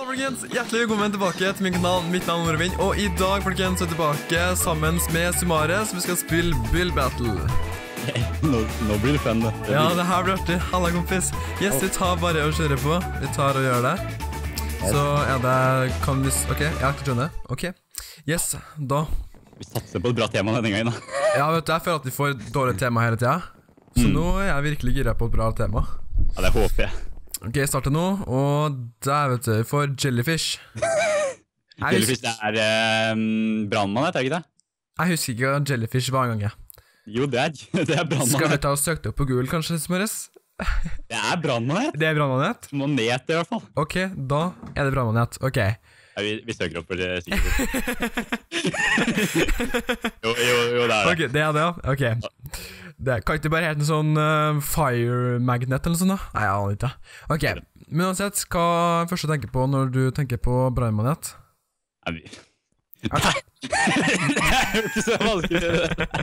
folkens, hjertelig velkommen tilbake til min kanal. Mitt navn er Norvin, og i dag folkens er jeg tilbake sammen med Sumare, så vi skal spille Build Battle. Nå blir det fun. Ja, det her blir artig. Halla kompis. Yes, vi tar bare og kjører på. Vi tar og gjør det. Så er det, kan vi, ok, jeg har ikke skjønnet. Ok, yes, da. Vi satser på et bra tema denne gangen da. Ja, vet du, jeg føler at vi får et dårlig tema hele tiden. Så nå er jeg virkelig gira på et bra tema. Ja, det håper jeg. Ok, jeg starter nå, og der vet du, vi får Jellyfish. Jellyfish er brandmann, er det ikke det? Jeg husker ikke hva Jellyfish var en gang, jeg. Jo, det er brandmann. Skal vi ta og søke det opp på Google, kanskje, Smøres? Det er brandmann. Det er brandmannet? Manet i hvert fall. Ok, da er det brandmannet, ok. Ja, vi søker opp for det sikkert. Jo, det er det. Ok, det er det, ja. Ok. Det kan ikke bare hete en sånn fire magnet eller noe sånt da? Nei, jeg aner ikke. Ok, men uansett, hva først du tenker på når du tenker på brandmannet? Det er jo ikke så vanskelig.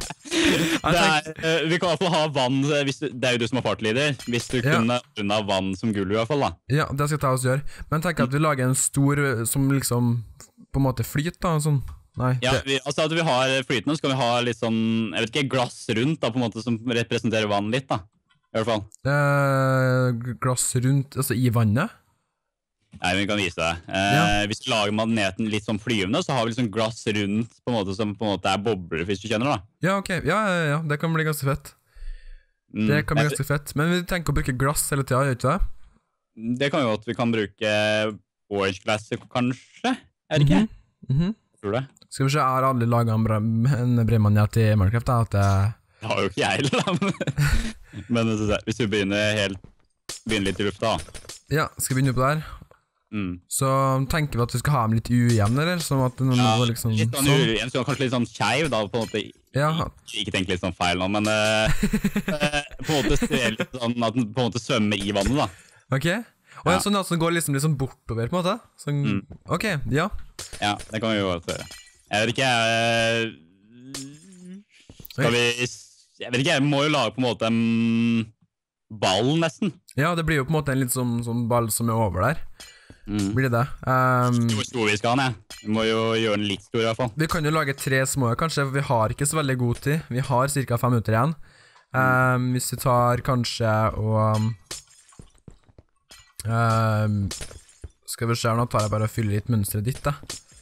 Vi kan i hvert fall ha vann, det er jo du som har partlider, hvis du kunne unna vann som gulv i hvert fall da. Ja, det skal jeg ta oss gjøre. Men tenk at vi lager en stor som liksom på en måte flyt da, sånn. Nei, ja, altså at vi har flytende, så kan vi ha litt sånn, jeg vet ikke, glass rundt da, på en måte som representerer vann litt da, i hvert fall. Glass rundt, altså i vannet? Nei, men vi kan vise deg. Hvis du lager magneten litt sånn flyvende, så har vi liksom glass rundt på en måte som på en måte er bobler, hvis du kjenner da. Ja, ok, ja, det kan bli ganske fett. Det kan bli ganske fett, men vi tenker å bruke glass hele tiden, gjør ikke det? Det kan jo at vi kan bruke orange glass, kanskje, er det ikke? Tror det. Skal vi se, jeg har aldri laget en bremmanet i Minecraft da, at det har jo ikke jeg heller, men hvis du begynner litt i lufta da. Ja, skal vi begynne på der? Så tenker vi at vi skal ha dem litt ujevn, eller? Sånn at det går liksom litt sånn ujevn, så kanskje litt sånn skeiv da, på en måte. Ikke tenk litt sånn feil nå, men på en måte ser litt sånn at den på en måte svømmer i vannet da. Ok, og ja, sånn at den går liksom bortover på en måte? Sånn, ok, ja. Ja, det kan vi jo gjøre. Jeg vet ikke, jeg vet ikke, jeg må jo lage på en måte en ball nesten. Ja, det blir jo på en måte en litt sånn ball som er over der. Blir det det? Hvor stor vi skal ha den, vi må jo gjøre den litt stor i hvert fall. Vi kan jo lage 3 små, kanskje, for vi har ikke så veldig god tid. Vi har cirka 5 minutter igjen. Hvis vi tar kanskje og skal vi se, nå tar jeg bare og fyller litt mønstret ditt da.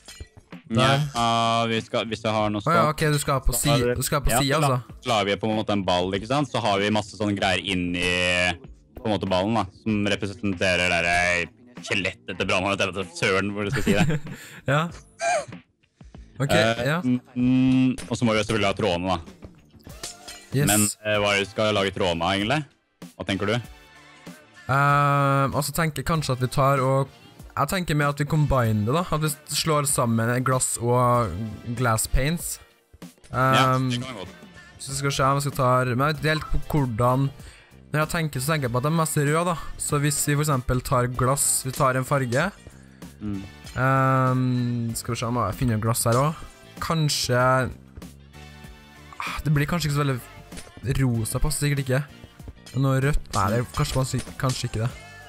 Ja, hvis jeg har noe sånt. Ja, ok, du skal på siden altså. Så lager vi på en måte en ball, ikke sant? Så har vi masse sånne greier inni på en måte ballen da, som representerer der skjelettet til brannmannen, jeg vet ikke, søren hvor du skal si det. Ja. Ok, ja. Og så må vi selvfølgelig ha trådene da. Men hva skal jeg lage trådene egentlig? Hva tenker du? Altså tenker jeg kanskje at vi tar og jeg tenker med at vi combiner det da, at vi slår sammen glass og glass paints. Ja, det kan vi godt. Så vi skal se om vi skal ta, men jeg vet ikke helt på hvordan, når jeg tenker så tenker jeg på at det er mest rød da. Så hvis vi for eksempel tar glass, vi tar en farge. Skal vi se om jeg finner glass her også. Kanskje, det blir kanskje ikke så veldig rosa, passer sikkert ikke. Noe rødt, nei det er kanskje ikke det.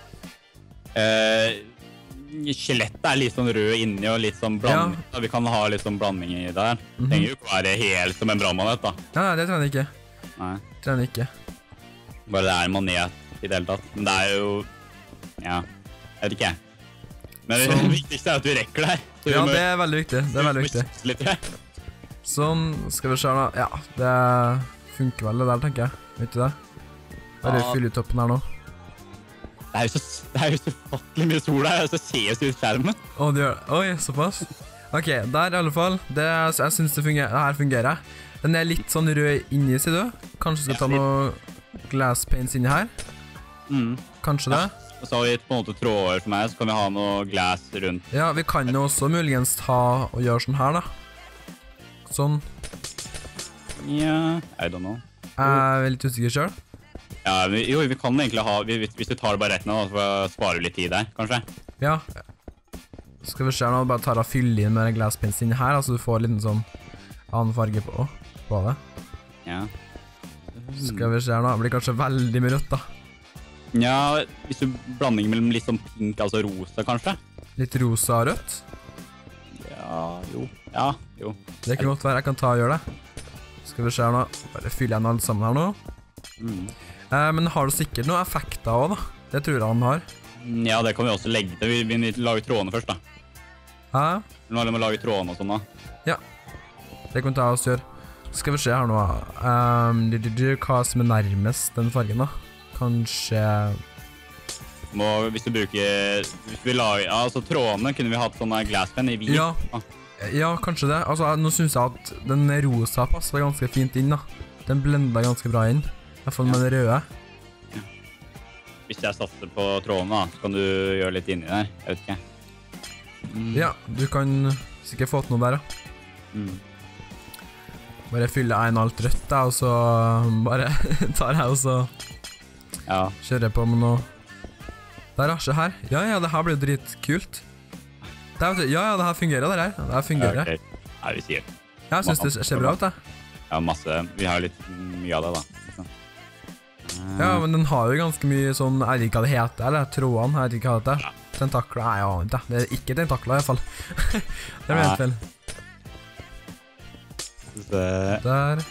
Skjelettet er litt sånn rød inni og litt sånn blanding. Ja. Vi kan ha litt sånn blanding i der. Det trenger jo ikke være helt som en brannmanet da. Nei, det trenger jeg ikke. Nei. Trenger jeg ikke. Bare det er en manet i det hele tatt. Men det er jo, ja, jeg vet ikke. Men det viktigste er at vi rekker det her. Ja, det er veldig viktig. Det er veldig viktig. Sånn, skal vi se nå. Ja, det funker vel det der, tenker jeg. Vet du det? Bare fylle ut toppen her nå. Det er jo så fattelig mye sol her, så ses ut skjermen. Å, det gjør det. Oi, såpass. Ok, der i alle fall. Jeg synes det her fungerer. Den er litt sånn rød inni, sier du? Kanskje vi skal ta noe glass paints inni her? Kanskje det? Og så har vi på en måte tråder for meg, så kan vi ha noe glass rundt. Ja, vi kan jo også muligens ta og gjøre sånn her da. Sånn. Ja, I don't know. Jeg er litt usikker selv. Ja, jo, vi kan egentlig ha, hvis du tar det bare rett nå, så sparer vi litt tid der, kanskje. Ja. Skal vi se nå, bare tar og fyller inn med glass paints inn her, så du får litt sånn annen farge på det. Ja. Skal vi se nå, det blir kanskje veldig mye rødt da. Ja, hvis du blanding mellom litt sånn pink, altså rosa kanskje. litt rosa og rødt. Ja, jo. Det kan godt være, jeg kan ta og gjøre det. Skal vi se her nå, bare fyller jeg den alle sammen her nå. Men har du sikkert noen effekter også da? Det tror jeg han har. Ja, det kan vi også legge til. Vi lager trådene først da. Hæ? Nå må vi lage trådene og sånn da. Ja, det kan vi ta og gjøre. Skal vi se her nå. Hva som nærmest den fargen da? Kanskje... Hvis vi lager... Altså, trådene kunne vi hatt sånne glasspen i hvit. Ja, kanskje det. Altså, nå synes jeg at den rosa passer ganske fint inn da. Den blender ganske bra inn. I hvert fall med den røde. Hvis jeg satser på trådene da, så kan du gjøre litt inni der. Jeg vet ikke. Ja, du kan sikkert få til noe der da. Bare fylle en alt rødt da, og så bare tar jeg og så kjører jeg på med noe. Der, se her. Ja, det her blir dritkult. Ja, det her fungerer det her. Det her fungerer. Nei, vi sier det. Jeg synes det ser bra ut da. Ja, masse. Vi har litt mye av det da. Ja, men den har jo ganske mye sånn, jeg vet ikke hva det heter, eller trådene, jeg vet ikke hva det heter. Tentakler, nei, jeg aner ikke. Det er ikke tentakler i hvert fall. Det blir helt vel. Der.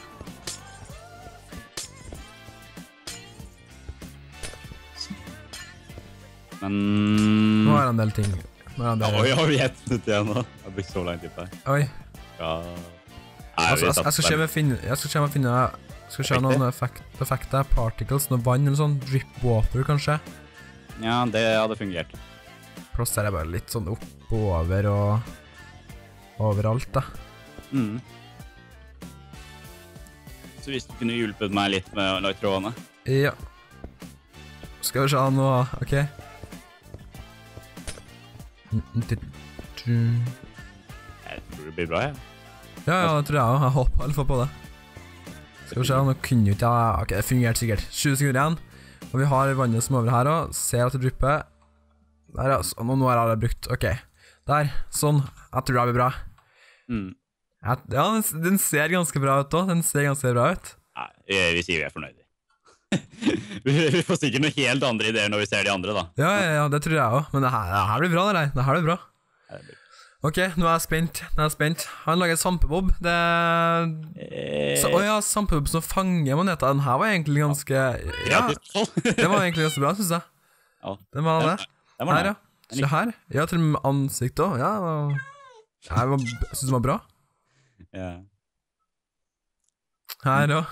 Men... Nå er det en del ting. Oi, har vi ett minutt igjen nå? Jeg har brukt så lang tid på det. Oi. Ja. Altså, jeg skal se om jeg finner... Skal se noen effekter, particles, noe vann eller sånn, drip water kanskje. Ja, det hadde fungert. Plasserer jeg bare litt sånn opp og over og overalt da. Så hvis du kunne hjulpet meg litt med å lage trådene? Ja. Skal vi se nå, ok. Jeg tror det blir bra, ja. Ja, det tror jeg også. Jeg håper i hvert fall på det. Skal vi se, nå kunne jo ikke jeg... Ok, det fungerte sikkert. 20 sekunder igjen. Og vi har vannet som over her også. Ser at det dripper. Der, ja. Nå har jeg det brukt. Ok. Der. Sånn. Jeg tror det blir bra. Ja, den ser ganske bra ut også. Den ser ganske bra ut. Nei, vi sier vi er fornøyde. Vi får sikkert noen helt andre ideer når vi ser de andre da. Ja, det tror jeg også. Men det her blir bra, det her blir bra. Ok, nå er jeg spent. Han lager svampebob. Åja, svampebob som fanger moneter. Den her var egentlig ganske... Ja, det var egentlig ganske bra, synes jeg. Den var det. Her, ja. Se her. Ja, til og med ansikt også. Ja, jeg synes den var bra. Ja. Her da.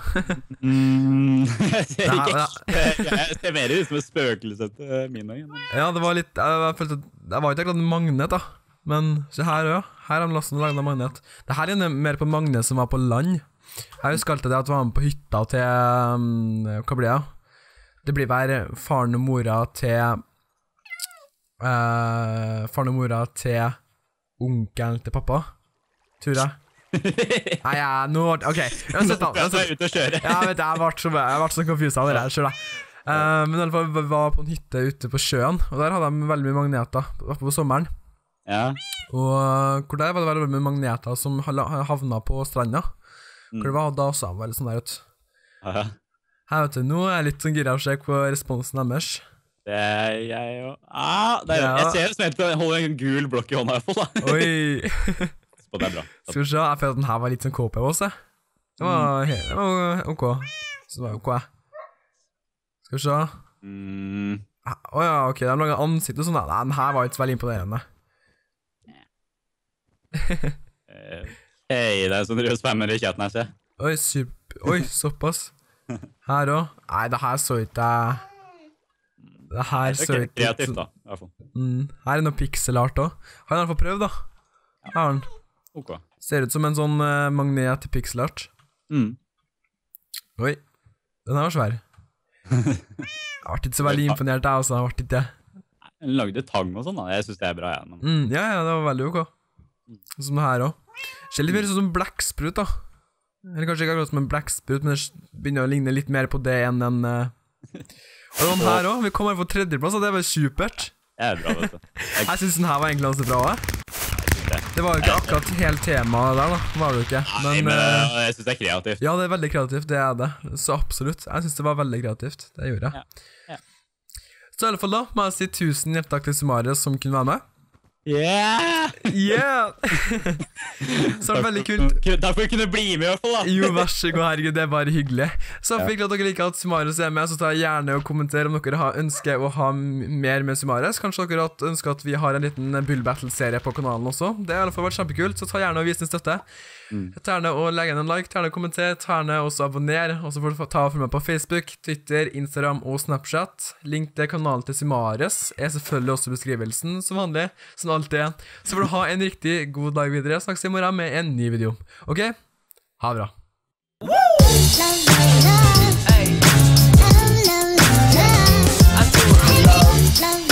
Jeg ser mer ut som et spøkelse til min øyne. Ja, det var litt... Jeg følte at det var ikke akkurat en magnet da. Men se her også. Her har de lasten laget en magnet. Det her er mer på magnet som var på land. Jeg husker alltid det at vi var med på hytta til... Hva blir det? Det blir bare faren og mora til... Faren og mora til onkelen til pappa. Tror jeg. Nei, nå... Ok, jeg har sett den. Jeg er ute og kjøre. Ja, vet jeg ble så confused av det der, skjønner jeg. Men i alle fall, vi var på en hytte ute på sjøen, og der hadde de veldig mye magneter på sommeren. Ja. Og hvor der var det veldig mye magneter som havnet på stranda. Hvor det var da også veldig sånn der ut. Her vet du, nå er jeg litt sånn gira å se på responsen deres. Det er jeg jo. Jeg ser det som helt å holde en gul blokk i hånda i hvert fall da. Oi. Det er bra. Skal vi se, jeg føler at den her var litt sånn KP også. Det var ok. Så det var ok. Skal vi se. Åja, ok, de lager ansikt og sånn. Nei, den her var ikke så veldig imponerende. Hei, det er sånn rød spammer i chatten her, se. Oi, såpass. Her også. Nei, det her så ikke det her så ikke kreativt da, i hvert fall. Her er noe pixelart også. Har han i hvert fall prøvd da? Her har han. Ok. Ser ut som en sånn magnet til pixelart. Oi, den her var svær. Jeg ble ikke så veldig imponert jeg også, jeg ble ikke det. Den lagde tang og sånn da, jeg synes det er bra igjen. Ja, det var veldig ok. Som det her også. Ser litt mer sånn som blekksprut da. Eller kanskje ikke akkurat som en blekksprut, men det begynner å ligne litt mer på det enn en... Og den her også, vi kommer på tredjeplass, og det var supert. Det er bra, vet du. Jeg synes den her var egentlig ganske bra også. Det var jo ikke akkurat helt temaet der da, var det jo ikke. Nei, men jeg synes det er kreativt. Ja, det er veldig kreativt, det er det. Så absolutt, jeg synes det var veldig kreativt. Det gjorde jeg. Så i alle fall da, må jeg si 1000 hjertelig takk til Sumarius som kunne være med. Yeah! Så det veldig kult. Takk for å kunne bli med i hvert fall da. Jo, vær så god, herregud, det bare hyggelig. Så fikk at dere liker at Sumares med, så tar jeg gjerne og kommenter om dere ønsker å ha mer med Sumares. Kanskje dere ønsker at vi har en liten Bull Battle-serie på kanalen også. Det har i hvert fall vært kjempekult, så ta gjerne og vis din støtte. Ta gjerne og legge en like, ta gjerne og kommenter, ta gjerne også abonner, og så får du ta og følge med på Facebook, Twitter, Instagram og Snapchat. Link til kanalen til Sumares selvfølgelig også beskrivelsen, som vanlig, som alltid. Så får du ha en riktig god dag videre. Snakkes i morgen med en ny video. Ok? Ha det bra.